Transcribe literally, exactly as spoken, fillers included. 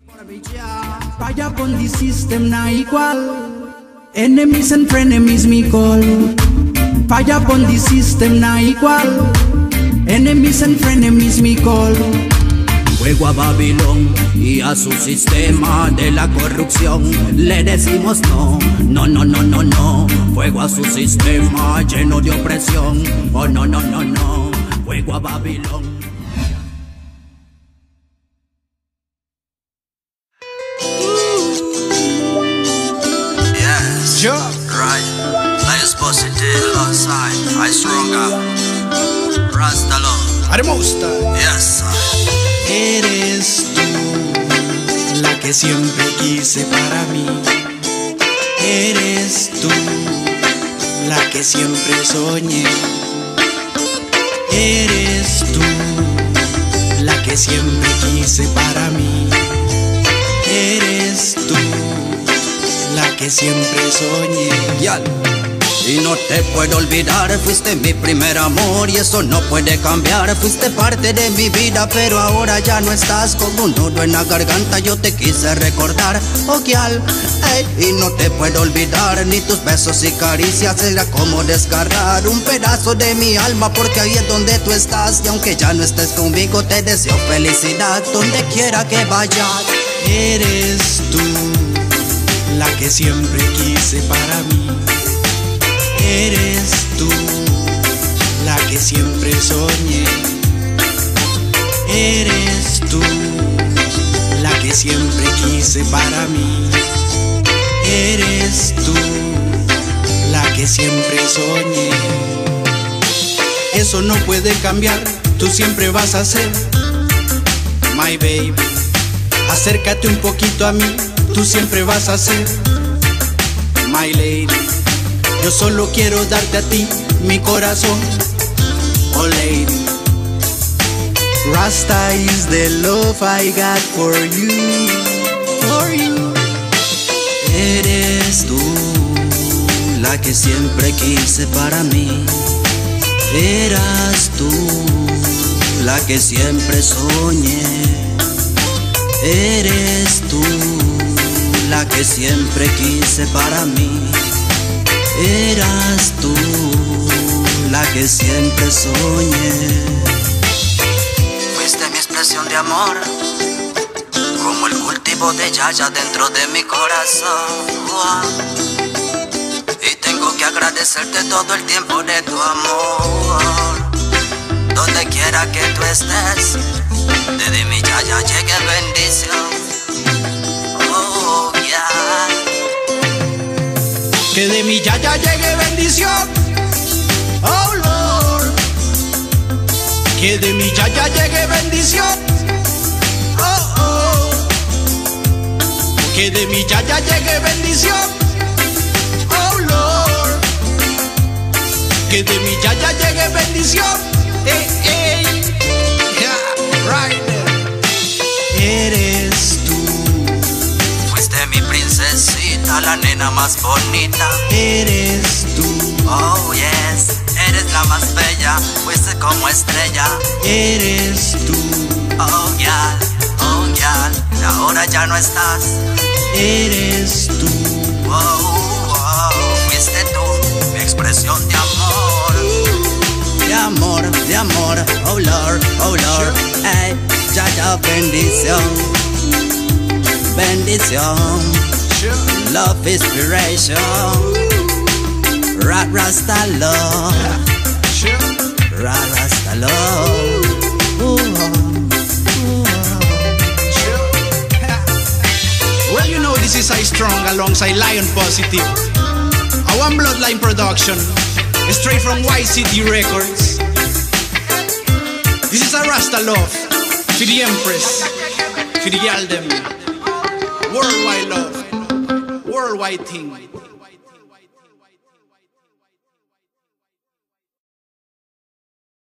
Fire upon the system na igual. Enemies and frenemies me call. Fire upon the system na igual. Enemies and frenemies me call. Fuego a Babilón y a su sistema de la corrupción. Le decimos no, no, no, no, no, no. Fuego a su sistema lleno de opresión. Oh, no, no, no, no. Fuego a Babilón. Yes, Sure. right. Lions positive outside. I stronger. Rasta Lord. Are the most. Yes, sir. Eres tú la que siempre quise para mí. Eres tú la que siempre soñé. Eres tú la que siempre quise para mí. Eres tú la que siempre soñé. Yal. Y no te puedo olvidar, fuiste mi primer amor y eso no puede cambiar. Fuiste parte de mi vida, pero ahora ya no estás. Como un nudo en la garganta yo te quise recordar. Oh, Gyal, ey, y no te puedo olvidar, ni tus besos y caricias. Era como desgarrar un pedazo de mi alma, porque ahí es donde tú estás. Y aunque ya no estés conmigo, te deseo felicidad donde quiera que vayas. Eres tú la que siempre quise para mí. Eres tú la que siempre soñé. Eres tú la que siempre quise para mí. Eres tú la que siempre soñé. Eso no puede cambiar, tú siempre vas a ser my baby. Acércate un poquito a mí, tú siempre vas a ser my lady. Yo solo quiero darte a ti mi corazón, oh lady. Rasta is the love I got for you, for you. Eres tú la que siempre quise para mí. Eras tú la que siempre soñé. Eres tú la que siempre quise para mí. Eras tú la que siempre soñé. Fuiste mi expresión de amor, como el cultivo de yaya dentro de mi corazón. Y tengo que agradecerte todo el tiempo de tu amor. Donde quiera que tú estés, desde mi yaya llegue bendición. Oh, yeah. Que de mi yaya llegue bendición, oh Lord. Que de mi yaya llegue bendición, oh oh. Que de mi yaya llegue bendición, oh Lord. Que de mi yaya llegue bendición, eh, eh. Yeah, right there. Eres tú, Fuiste mi princesita, la nena más bonita. eres tú, Oh yes, eres la más bella, fuiste como estrella. eres tú, Oh gyal, oh gyal, y ahora ya no estás. eres tú. Oh, oh, fuiste tú, mi expresión de amor. De amor, de amor, oh Lord, oh Lord. Ey, Yaya, bendición, bendición. Love inspiration. Ra Rasta love. Ra Rasta love. Ooh, ooh. Well, you know this is I Strong alongside Lion Positive. A One Bloodline production, straight from Y C D Records. This is a Rasta love for the Empress, for the Yaldem. Worldwide love, worldwide thing.